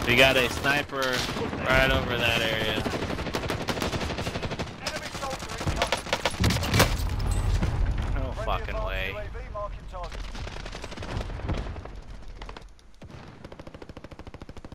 We got a sniper right over that area. No fucking way.